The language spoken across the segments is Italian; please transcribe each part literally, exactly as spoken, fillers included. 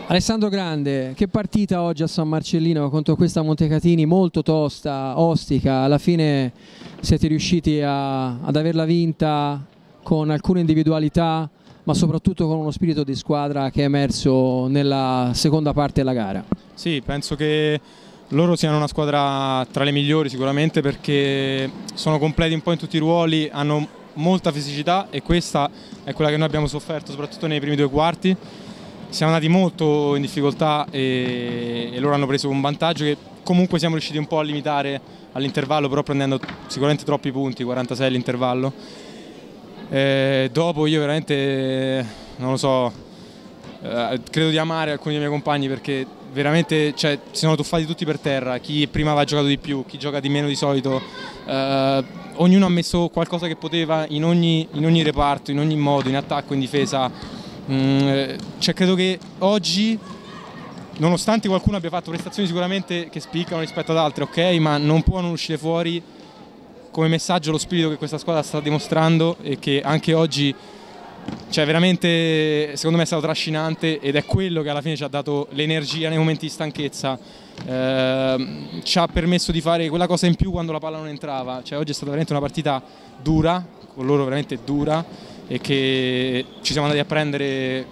Alessandro Grande, che partita oggi a San Marcellino contro questa Montecatini molto tosta, ostica. Alla fine siete riusciti a, ad averla vinta con alcune individualità, ma soprattutto con uno spirito di squadra che è emerso nella seconda parte della gara. Sì, penso che loro siano una squadra tra le migliori sicuramente, perché sono completi un po' in tutti i ruoli, hanno molta fisicità e questa è quella che noi abbiamo sofferto soprattutto nei primi due quarti. Siamo andati molto in difficoltà e, e loro hanno preso un vantaggio che comunque siamo riusciti un po' a limitare all'intervallo, però prendendo sicuramente troppi punti, quarantasei all'intervallo. Eh, dopo io veramente, non lo so, eh, credo di amare alcuni dei miei compagni, perché veramente cioè, si sono tuffati tutti per terra, chi prima aveva giocato di più, chi gioca di meno di solito, eh, ognuno ha messo qualcosa che poteva in ogni, in ogni reparto, in ogni modo, in attacco, in difesa. Mm, cioè, credo che oggi, nonostante qualcuno abbia fatto prestazioni sicuramente che spiccano rispetto ad altre, ok, ma non può non uscire fuori come messaggio lo spirito che questa squadra sta dimostrando e che anche oggi, cioè veramente secondo me è stato trascinante, ed è quello che alla fine ci ha dato l'energia nei momenti di stanchezza, eh, ci ha permesso di fare quella cosa in più quando la palla non entrava. Cioè, oggi è stata veramente una partita dura, con loro veramente dura, e che ci siamo andati a prendere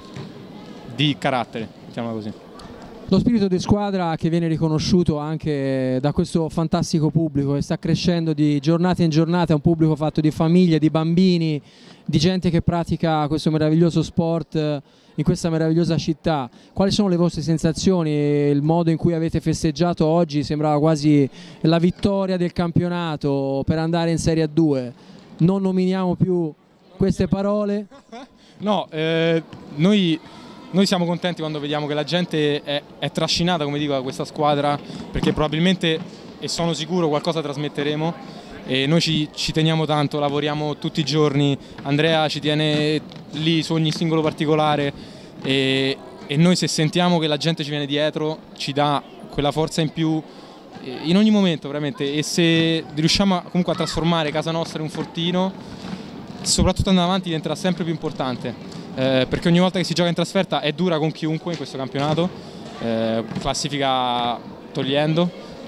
di carattere, mettiamola così. Lo spirito di squadra che viene riconosciuto anche da questo fantastico pubblico che sta crescendo di giornata in giornata, è un pubblico fatto di famiglie, di bambini, di gente che pratica questo meraviglioso sport in questa meravigliosa città. Quali sono le vostre sensazioni? Il modo in cui avete festeggiato oggi sembrava quasi la vittoria del campionato per andare in Serie A due. Non nominiamo più queste parole. No, eh, noi, noi siamo contenti quando vediamo che la gente è, è trascinata, come dico, da questa squadra, perché probabilmente, e sono sicuro, qualcosa trasmetteremo, e noi ci, ci teniamo tanto, lavoriamo tutti i giorni. Andrea ci tiene lì su ogni singolo particolare, e, e noi, se sentiamo che la gente ci viene dietro, ci dà quella forza in più in ogni momento veramente, e se riusciamo a, comunque a trasformare casa nostra in un fortino, soprattutto andando avanti, diventerà sempre più importante, eh, perché ogni volta che si gioca in trasferta è dura con chiunque in questo campionato, eh, classifica togliendo,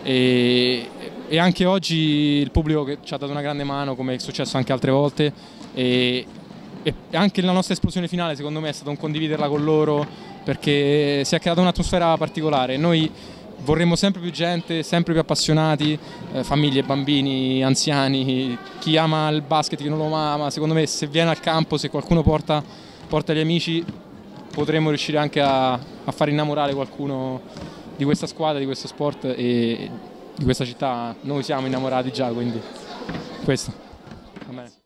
e, e anche oggi il pubblico che ci ha dato una grande mano, come è successo anche altre volte, e, e anche la nostra esplosione finale secondo me è stato un condividerla con loro, perché si è creata un'atmosfera particolare. Noi vorremmo sempre più gente, sempre più appassionati, eh, famiglie, bambini, anziani, chi ama il basket, chi non lo ama. Secondo me, se viene al campo, se qualcuno porta, porta gli amici, potremmo riuscire anche a, a far innamorare qualcuno di questa squadra, di questo sport e di questa città. Noi siamo innamorati già, quindi questo. Va bene.